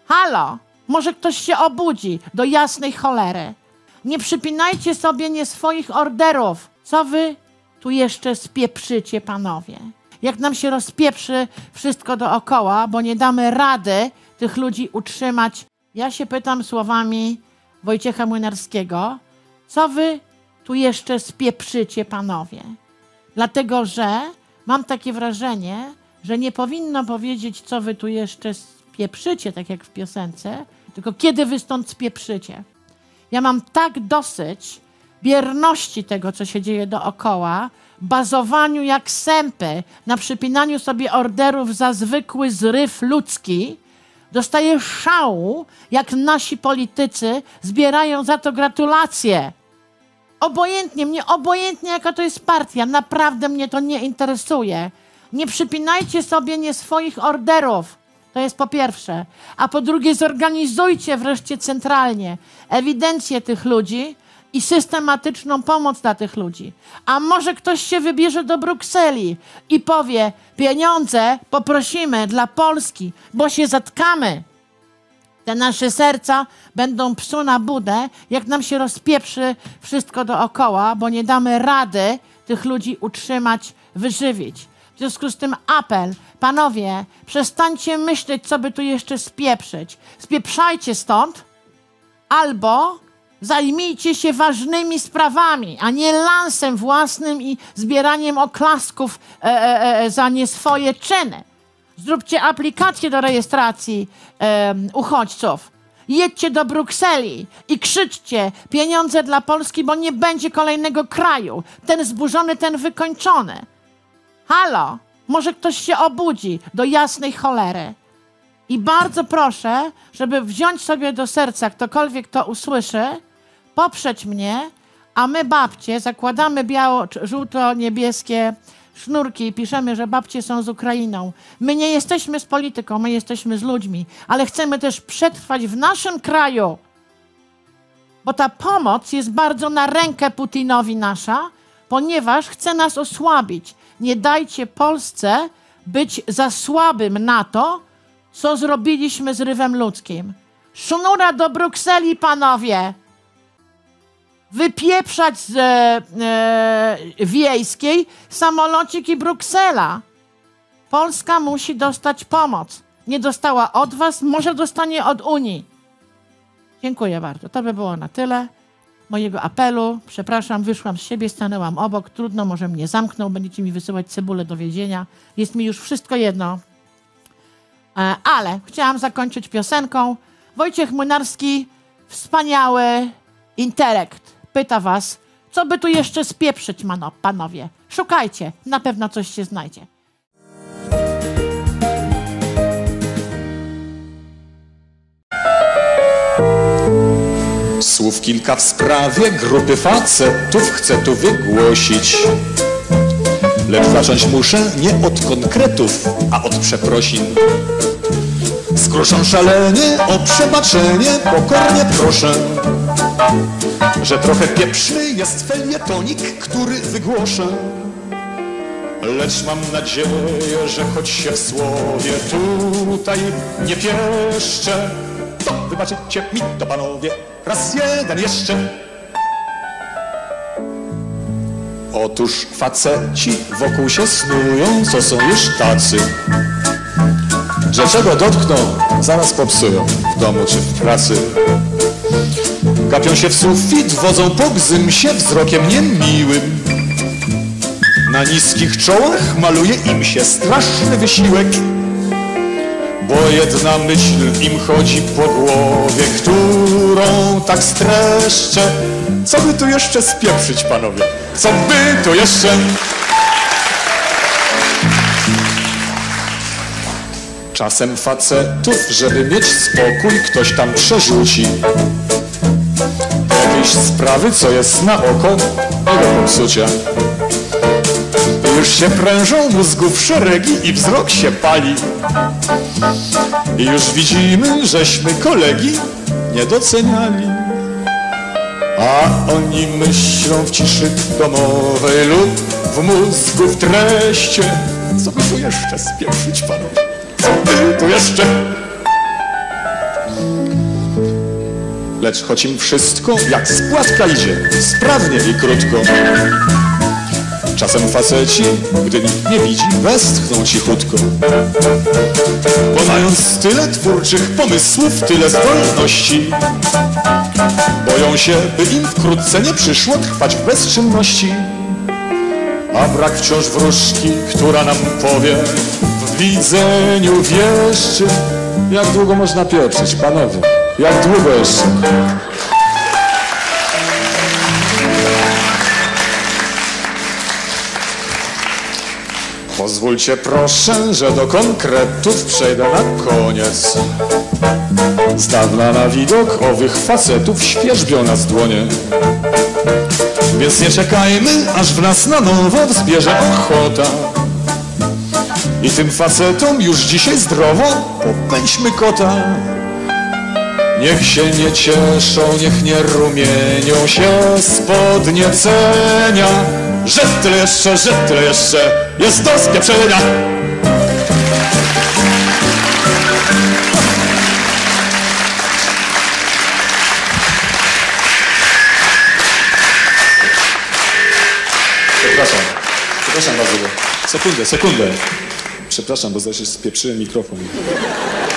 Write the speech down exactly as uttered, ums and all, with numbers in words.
Halo, może ktoś się obudzi do jasnej cholery. Nie przypinajcie sobie nie swoich orderów. Co wy tu jeszcze spieprzycie, panowie? Jak nam się rozpieprzy wszystko dookoła, bo nie damy rady tych ludzi utrzymać. Ja się pytam słowami Wojciecha Młynarskiego, co wy tu jeszcze spieprzycie, panowie? Dlatego, że mam takie wrażenie, że nie powinno powiedzieć, co wy tu jeszcze spieprzycie, tak jak w piosence, tylko kiedy wy stąd spieprzycie. Ja mam tak dosyć bierności tego, co się dzieje dookoła, bazowaniu jak sępy, na przypinaniu sobie orderów za zwykły zryw ludzki. Dostaję szału, jak nasi politycy zbierają za to gratulacje. Obojętnie, mnie obojętnie jaka to jest partia, naprawdę mnie to nie interesuje. Nie przypinajcie sobie nie swoich orderów. To jest po pierwsze. A po drugie, zorganizujcie wreszcie centralnie ewidencję tych ludzi i systematyczną pomoc dla tych ludzi. A może ktoś się wybierze do Brukseli i powie, pieniądze poprosimy dla Polski, bo się zatkamy. Te nasze serca będą psu na budę, jak nam się rozpieprzy wszystko dookoła, bo nie damy rady tych ludzi utrzymać, wyżywić. W związku z tym apel, panowie, przestańcie myśleć, co by tu jeszcze spieprzyć. Spieprzajcie stąd, albo zajmijcie się ważnymi sprawami, a nie lansem własnym i zbieraniem oklasków e, e, e, za nie swoje czyny. Zróbcie aplikację do rejestracji e, uchodźców. Jedźcie do Brukseli i krzyczcie pieniądze dla Polski, bo nie będzie kolejnego kraju. Ten zburzony, ten wykończony. Halo, może ktoś się obudzi do jasnej cholery. I bardzo proszę, żeby wziąć sobie do serca, ktokolwiek to usłyszy, poprzeć mnie, a my babcie zakładamy biało, żółto-niebieskie sznurki i piszemy, że babcie są z Ukrainą. My nie jesteśmy z polityką, my jesteśmy z ludźmi, ale chcemy też przetrwać w naszym kraju, bo ta pomoc jest bardzo na rękę Putinowi nasza, ponieważ chce nas osłabić. Nie dajcie Polsce być za słabym na to, co zrobiliśmy z rywem ludzkim. Sznura do Brukseli, panowie! Wypieprzać z e, e, Wiejskiej samolocik i Bruksela. Polska musi dostać pomoc. Nie dostała od was, może dostanie od Unii. Dziękuję bardzo. To by było na tyle mojego apelu. Przepraszam, wyszłam z siebie, stanęłam obok. Trudno, może mnie zamknął, będziecie mi wysyłać cebulę do więzienia. Jest mi już wszystko jedno. E, ale chciałam zakończyć piosenką. Wojciech Młynarski, wspaniały intelekt, pyta was, co by tu jeszcze spieprzyć, mano, panowie. Szukajcie, na pewno coś się znajdzie. Słów kilka w sprawie grupy facetów chcę tu wygłosić. Lecz zacząć muszę nie od konkretów, a od przeprosin. Skruszą szalenie o przebaczenie, pokornie proszę, że trochę pieprzny jest felietonik, który wygłoszę. Lecz mam nadzieję, że choć się w słowie tutaj nie pieszczę, to wybaczycie mi to, panowie, raz jeden jeszcze. Otóż faceci wokół się snują, co są już tacy, że czego dotkną, zaraz popsują w domu czy w pracy. Gapią się w sufit, wodzą po gzymsie wzrokiem niemiłym. Na niskich czołach maluje im się straszny wysiłek, bo jedna myśl im chodzi po głowie, którą tak streszczę. Co by tu jeszcze spieprzyć, panowie? Co by tu jeszcze? Czasem facetów, żeby mieć spokój, ktoś tam przerzuci jakieś sprawy, co jest na oko nie do popsucia. Już się prężą mózgów szeregi i wzrok się pali. I już widzimy, żeśmy kolegi nie doceniali. A oni myślą w ciszy domowej lub w mózgu w treście. Co by tu jeszcze spieprzyć, panowie? Co by tu jeszcze? lecz choć im wszystko jak z płatka idzie, sprawnie i krótko. Czasem faceci, gdy nikt nie widzi, westchną cichutko. Bo mając tyle twórczych pomysłów, tyle zdolności, boją się, by im wkrótce nie przyszło trwać w bezczynności. A brak wciąż wróżki, która nam powie w widzeniu wieszczy. Jak długo można pieprzyć, panowie? Jak długo jeszcze? Pozwólcie proszę, że do konkretów przejdę na koniec. Z dawna na widok owych facetów świerzbią nas dłonie. Więc nie czekajmy, aż w nas na nowo wzbierze ochota. I tym facetom już dzisiaj zdrowo popędźmy kota. Niech się nie cieszą, niech nie rumienią się z podniecenia, że tyle jeszcze, że tyle jeszcze jest do spieprzenia. Przepraszam, przepraszam bardzo. Sekundę, sekundę. Przepraszam, bo zaś spieprzyłem mikrofon.